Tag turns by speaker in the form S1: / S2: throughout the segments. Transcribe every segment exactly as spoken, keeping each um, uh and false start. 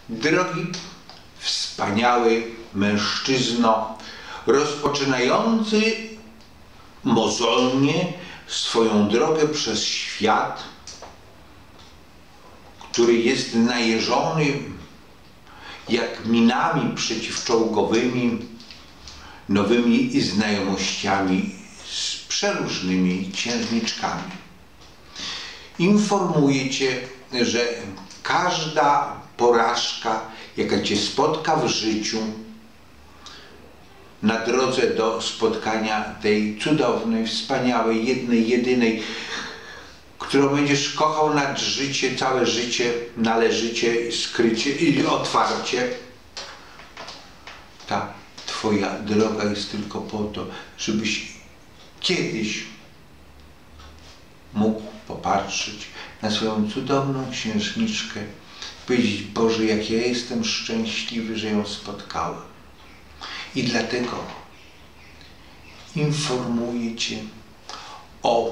S1: Drogi, wspaniały mężczyzno, rozpoczynający mozolnie swoją drogę przez świat, który jest najeżony jak minami przeciwczołgowymi, nowymi znajomościami z przeróżnymi księżniczkami. Informuję Cię, że każda porażka, jaka Cię spotka w życiu, na drodze do spotkania tej cudownej, wspaniałej, jednej, jedynej, którą będziesz kochał nad życie, całe życie, należycie, skrycie i otwarcie. Ta Twoja droga jest tylko po to, żebyś kiedyś mógł popatrzeć na swoją cudowną księżniczkę i powiedzieć: Boże, jak ja jestem szczęśliwy, że ją spotkałem. I dlatego informuję Cię o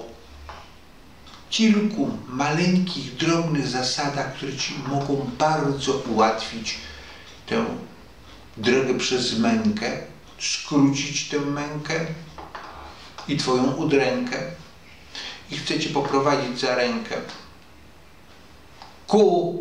S1: kilku maleńkich, drobnych zasadach, które Ci mogą bardzo ułatwić tę drogę przez mękę, skrócić tę mękę i Twoją udrękę. I chcę Cię poprowadzić za rękę ku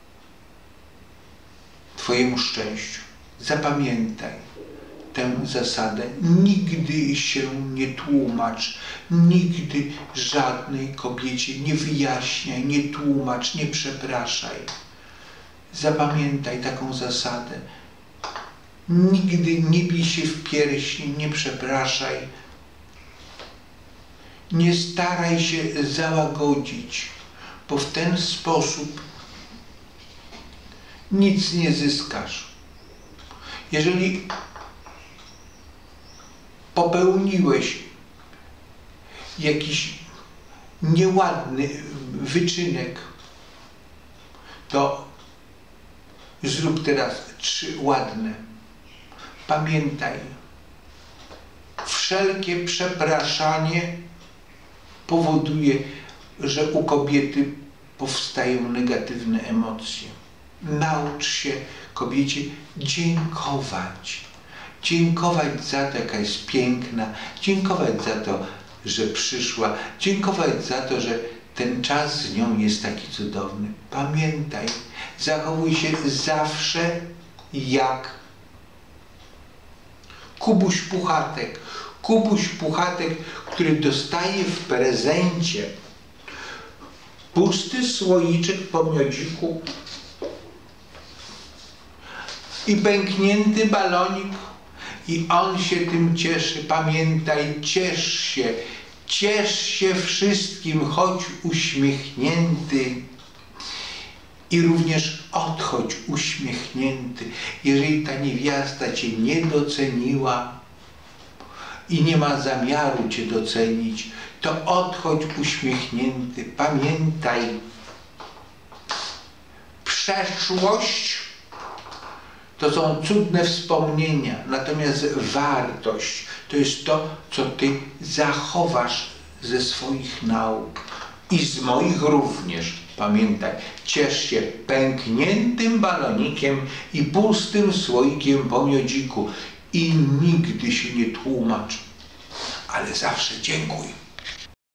S1: Twojemu szczęściu. Zapamiętaj tę zasadę. Nigdy się nie tłumacz, nigdy żadnej kobiecie nie wyjaśniaj, nie tłumacz, nie przepraszaj. Zapamiętaj taką zasadę. Nigdy nie bij się w piersi, nie przepraszaj. Nie staraj się załagodzić, bo w ten sposób nic nie zyskasz. Jeżeli popełniłeś jakiś nieładny wyczynek, to zrób teraz trzy ładne. Pamiętaj, wszelkie przepraszanie powoduje, że u kobiety powstają negatywne emocje. Naucz się, kobiecie, dziękować. Dziękować za to, jaka jest piękna, dziękować za to, że przyszła, dziękować za to, że ten czas z nią jest taki cudowny. Pamiętaj, zachowuj się zawsze jak Kubuś Puchatek. Kubuś Puchatek, który dostaje w prezencie pusty słoiczek po miodziku i pęknięty balonik. I on się tym cieszy. Pamiętaj, ciesz się, ciesz się wszystkim, chodź uśmiechnięty i również odchodź uśmiechnięty. Jeżeli ta niewiasta Cię nie doceniła i nie ma zamiaru Cię docenić, to odchodź uśmiechnięty. Pamiętaj, przeszłość to są cudne wspomnienia, natomiast wartość to jest to, co Ty zachowasz ze swoich nauk i z moich również. Pamiętaj, ciesz się pękniętym balonikiem i pustym słoikiem po miodziku i nigdy się nie tłumacz, ale zawsze dziękuj.